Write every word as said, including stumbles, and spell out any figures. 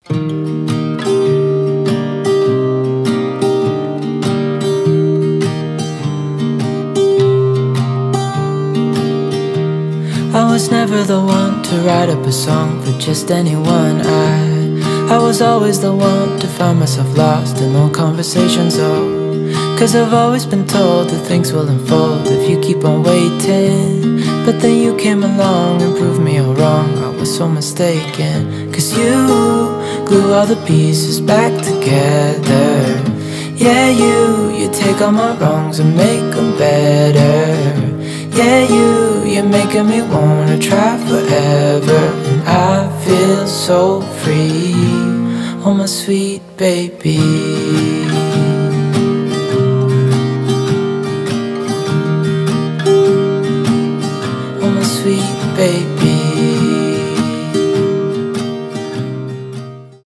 I was never the one to write up a song for just anyone. I, I was always the one to find myself lost in old conversations. Oh, cause I've always been told that things will unfold if you keep on waiting. But then you came along and proved me all wrong. I was so mistaken. Cause you glue all the pieces back together. Yeah, you, you take all my wrongs and make them better. Yeah, you, you're making me wanna try forever. And I feel so free, oh my sweet baby. Oh my sweet baby.